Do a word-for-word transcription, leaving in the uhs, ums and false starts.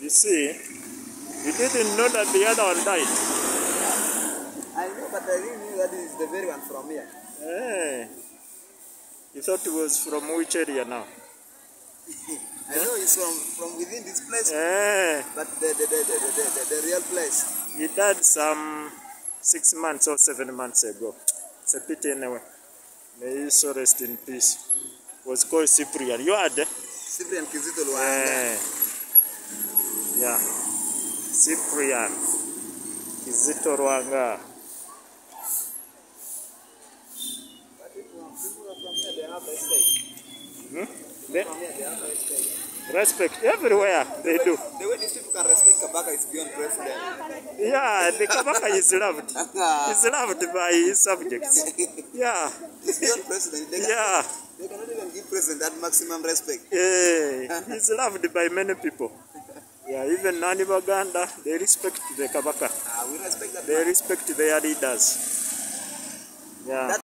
You see, you didn't know that the other one died. I know, but I didn't know that is the very one from here. Hey. You thought it was from which area now? I know it's from, from within this place, Hey. but the, the, the, the, the, the, the real place. He died some six months or seven months ago. It's a pity anyway. May he so rest in peace. It was called Cyprian. You had it? Cyprian Kizito Luanga. Hey. Yeah. Cyprian Kizito Ruanga. But people, people from here, they have respect. Hmm? They, From here, they have respect. respect everywhere they the way, do. The way these people can respect Kabaka is beyond president. Yeah, the Kabaka is loved. He's loved by his subjects. Yeah. It's beyond president. They, Yeah. can, they cannot even give president that maximum respect. Yeah. He's loved by many people. Yeah, even in Uganda, they respect the Kabaka. Ah, we respect that. They man. respect their leaders. Yeah. That